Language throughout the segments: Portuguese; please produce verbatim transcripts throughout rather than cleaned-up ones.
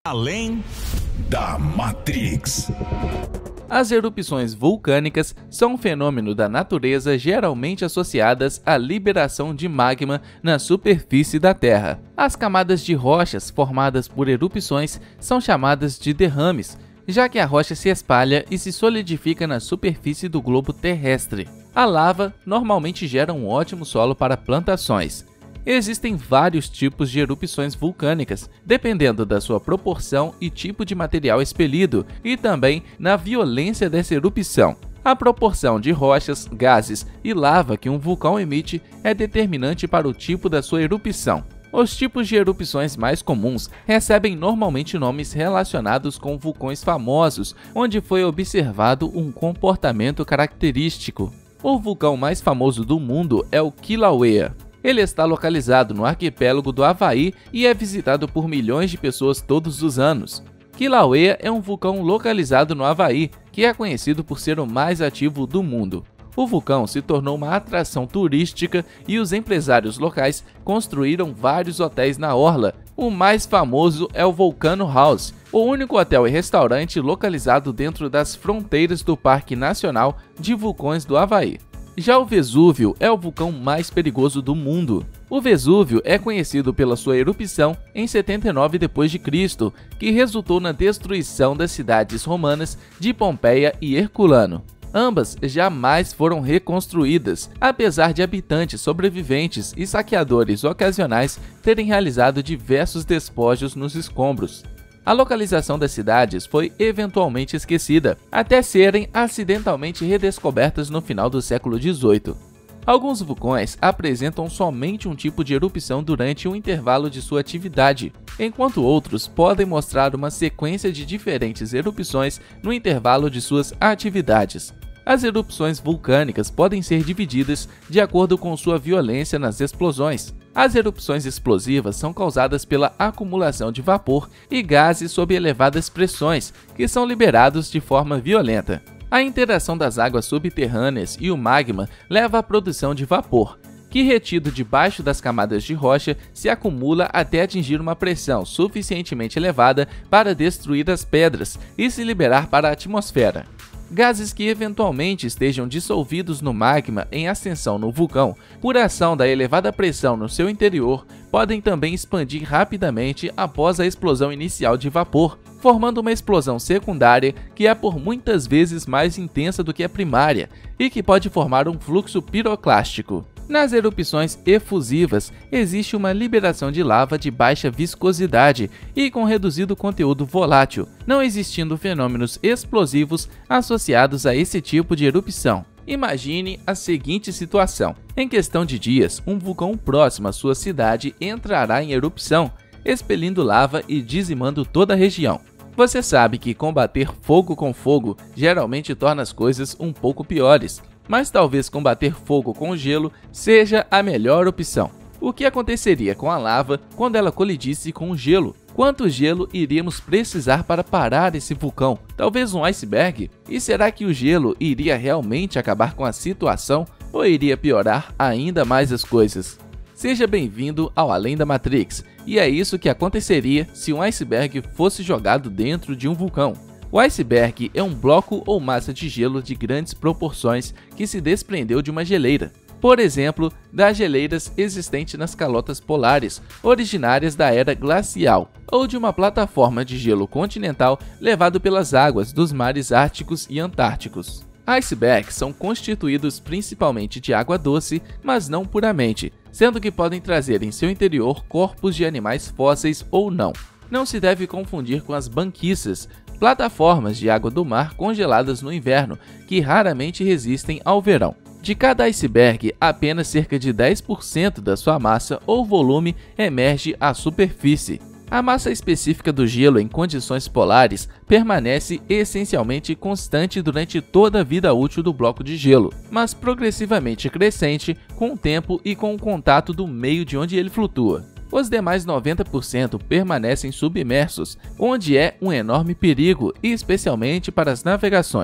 Além da Matrix. As erupções vulcânicas são um fenômeno da natureza geralmente associadas à liberação de magma na superfície da Terra. As camadas de rochas formadas por erupções são chamadas de derrames, já que a rocha se espalha e se solidifica na superfície do globo terrestre. A lava normalmente gera um ótimo solo para plantações. Existem vários tipos de erupções vulcânicas, dependendo da sua proporção e tipo de material expelido, e também na violência dessa erupção. A proporção de rochas, gases e lava que um vulcão emite é determinante para o tipo da sua erupção. Os tipos de erupções mais comuns recebem normalmente nomes relacionados com vulcões famosos, onde foi observado um comportamento característico. O vulcão mais famoso do mundo é o Kilauea. Ele está localizado no arquipélago do Havaí e é visitado por milhões de pessoas todos os anos. Kilauea é um vulcão localizado no Havaí, que é conhecido por ser o mais ativo do mundo. O vulcão se tornou uma atração turística e os empresários locais construíram vários hotéis na orla. O mais famoso é o Volcano House, o único hotel e restaurante localizado dentro das fronteiras do Parque Nacional de Vulcões do Havaí. Já o Vesúvio é o vulcão mais perigoso do mundo. O Vesúvio é conhecido pela sua erupção em setenta e nove depois de Cristo, que resultou na destruição das cidades romanas de Pompeia e Herculano. Ambas jamais foram reconstruídas, apesar de habitantes sobreviventes e saqueadores ocasionais terem realizado diversos despojos nos escombros. A localização das cidades foi eventualmente esquecida, até serem acidentalmente redescobertas no final do século dezoito. Alguns vulcões apresentam somente um tipo de erupção durante um intervalo de sua atividade, enquanto outros podem mostrar uma sequência de diferentes erupções no intervalo de suas atividades. As erupções vulcânicas podem ser divididas de acordo com sua violência nas explosões. As erupções explosivas são causadas pela acumulação de vapor e gases sob elevadas pressões, que são liberados de forma violenta. A interação das águas subterrâneas e o magma leva à produção de vapor, que, retido debaixo das camadas de rocha, se acumula até atingir uma pressão suficientemente elevada para destruir as pedras e se liberar para a atmosfera. Gases que eventualmente estejam dissolvidos no magma em ascensão no vulcão, por ação da elevada pressão no seu interior, podem também expandir rapidamente após a explosão inicial de vapor, formando uma explosão secundária que é por muitas vezes mais intensa do que a primária e que pode formar um fluxo piroclástico. Nas erupções efusivas, existe uma liberação de lava de baixa viscosidade e com reduzido conteúdo volátil, não existindo fenômenos explosivos associados a esse tipo de erupção. Imagine a seguinte situação: em questão de dias, um vulcão próximo à sua cidade entrará em erupção, expelindo lava e dizimando toda a região. Você sabe que combater fogo com fogo geralmente torna as coisas um pouco piores, mas talvez combater fogo com gelo seja a melhor opção. O que aconteceria com a lava quando ela colidisse com o gelo? Quanto gelo iríamos precisar para parar esse vulcão? Talvez um iceberg? E será que o gelo iria realmente acabar com a situação ou iria piorar ainda mais as coisas? Seja bem-vindo ao Além da Matrix, e é isso que aconteceria se um iceberg fosse jogado dentro de um vulcão. O iceberg é um bloco ou massa de gelo de grandes proporções que se desprendeu de uma geleira. Por exemplo, das geleiras existentes nas calotas polares, originárias da era glacial, ou de uma plataforma de gelo continental levado pelas águas dos mares árticos e antárticos. Icebergs são constituídos principalmente de água doce, mas não puramente, sendo que podem trazer em seu interior corpos de animais fósseis ou não. Não se deve confundir com as banquiças, plataformas de água do mar congeladas no inverno, que raramente resistem ao verão. De cada iceberg, apenas cerca de dez por cento da sua massa ou volume emerge à superfície. A massa específica do gelo em condições polares permanece essencialmente constante durante toda a vida útil do bloco de gelo, mas progressivamente crescente com o tempo e com o contato do meio de onde ele flutua. Os demais noventa por cento permanecem submersos, onde é um enorme perigo, especialmente para as navegações.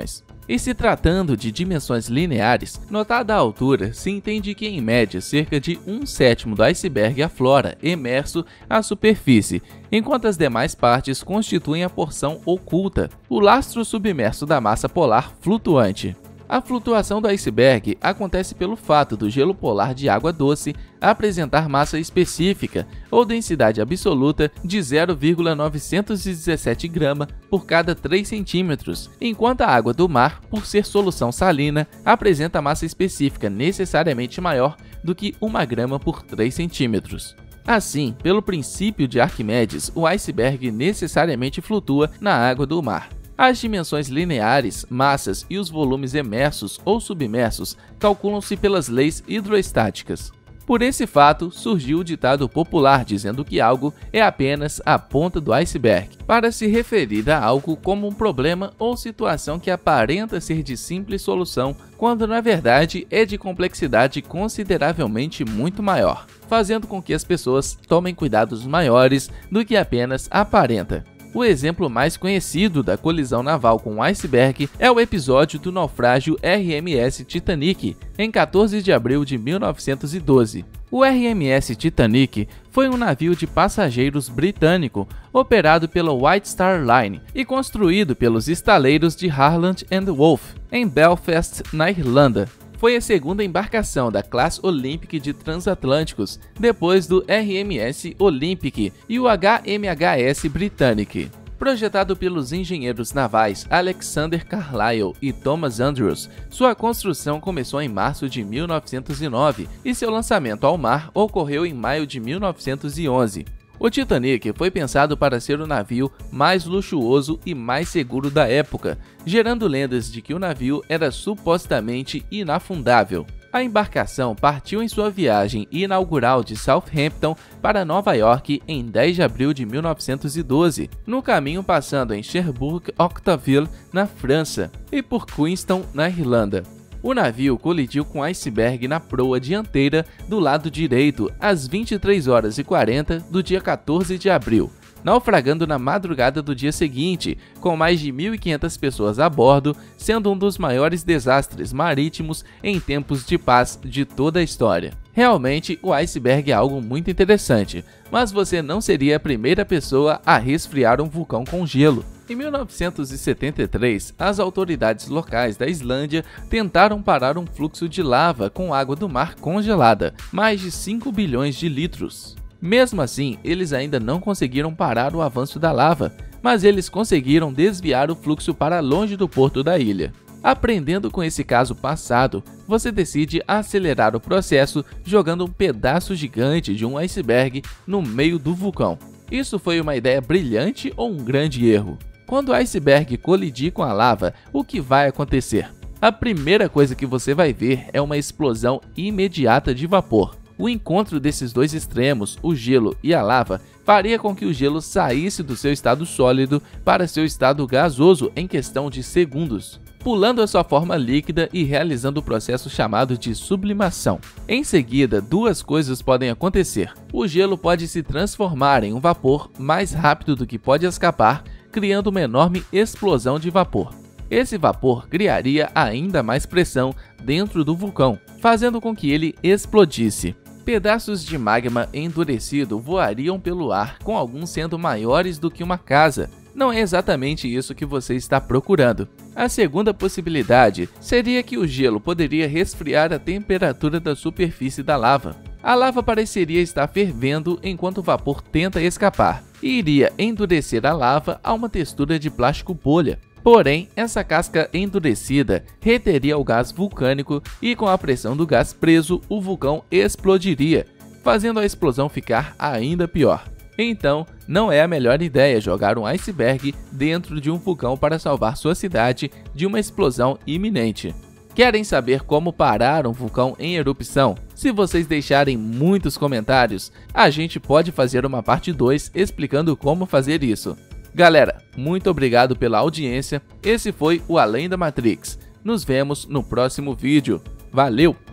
E se tratando de dimensões lineares, notada a altura, se entende que em média cerca de um sétimo do iceberg aflora, imerso à superfície, enquanto as demais partes constituem a porção oculta, o lastro submerso da massa polar flutuante. A flutuação do iceberg acontece pelo fato do gelo polar de água doce apresentar massa específica ou densidade absoluta de zero vírgula novecentos e dezessete gramas por cada três centímetros, enquanto a água do mar, por ser solução salina, apresenta massa específica necessariamente maior do que uma grama por três centímetros. Assim, pelo princípio de Arquimedes, o iceberg necessariamente flutua na água do mar. As dimensões lineares, massas e os volumes emersos ou submersos calculam-se pelas leis hidroestáticas. Por esse fato, surgiu o ditado popular dizendo que algo é apenas a ponta do iceberg, para se referir a algo como um problema ou situação que aparenta ser de simples solução, quando na verdade é de complexidade consideravelmente muito maior, fazendo com que as pessoas tomem cuidados maiores do que apenas aparenta. O exemplo mais conhecido da colisão naval com um iceberg é o episódio do naufrágio R M S Titanic, em quatorze de abril de mil novecentos e doze. O R M S Titanic foi um navio de passageiros britânico operado pela White Star Line e construído pelos estaleiros de Harland and Wolff, em Belfast, na Irlanda. Foi a segunda embarcação da classe Olympic de transatlânticos, depois do R M S Olympic e o H M H S Britannic. Projetado pelos engenheiros navais Alexander Carlisle e Thomas Andrews, sua construção começou em março de mil novecentos e nove e seu lançamento ao mar ocorreu em maio de mil novecentos e onze. O Titanic foi pensado para ser o navio mais luxuoso e mais seguro da época, gerando lendas de que o navio era supostamente inafundável. A embarcação partiu em sua viagem inaugural de Southampton para Nova York em dez de abril de mil novecentos e doze, no caminho passando em Cherbourg-Octeville, na França, e por Queenstown, na Irlanda. O navio colidiu com o iceberg na proa dianteira do lado direito às vinte e três horas e quarenta do dia quatorze de abril, naufragando na madrugada do dia seguinte, com mais de mil e quinhentas pessoas a bordo, sendo um dos maiores desastres marítimos em tempos de paz de toda a história. Realmente, o iceberg é algo muito interessante, mas você não seria a primeira pessoa a resfriar um vulcão com gelo. Em mil novecentos e setenta e três, as autoridades locais da Islândia tentaram parar um fluxo de lava com água do mar congelada, mais de cinco bilhões de litros. Mesmo assim, eles ainda não conseguiram parar o avanço da lava, mas eles conseguiram desviar o fluxo para longe do porto da ilha. Aprendendo com esse caso passado, você decide acelerar o processo jogando um pedaço gigante de um iceberg no meio do vulcão. Isso foi uma ideia brilhante ou um grande erro? Quando o iceberg colidir com a lava, o que vai acontecer? A primeira coisa que você vai ver é uma explosão imediata de vapor. O encontro desses dois extremos, o gelo e a lava, faria com que o gelo saísse do seu estado sólido para seu estado gasoso em questão de segundos, pulando a sua forma líquida e realizando o processo chamado de sublimação. Em seguida, duas coisas podem acontecer. O gelo pode se transformar em um vapor mais rápido do que pode escapar, criando uma enorme explosão de vapor. Esse vapor criaria ainda mais pressão dentro do vulcão, fazendo com que ele explodisse. Pedaços de magma endurecido voariam pelo ar, com alguns sendo maiores do que uma casa. Não é exatamente isso que você está procurando. A segunda possibilidade seria que o gelo poderia resfriar a temperatura da superfície da lava. A lava pareceria estar fervendo enquanto o vapor tenta escapar, e iria endurecer a lava a uma textura de plástico bolha. Porém, essa casca endurecida reteria o gás vulcânico e com a pressão do gás preso, o vulcão explodiria, fazendo a explosão ficar ainda pior. Então, não é a melhor ideia jogar um iceberg dentro de um vulcão para salvar sua cidade de uma explosão iminente. Querem saber como parar um vulcão em erupção? Se vocês deixarem muitos comentários, a gente pode fazer uma parte dois explicando como fazer isso. Galera, muito obrigado pela audiência, esse foi o Além da Matrix. Nos vemos no próximo vídeo. Valeu!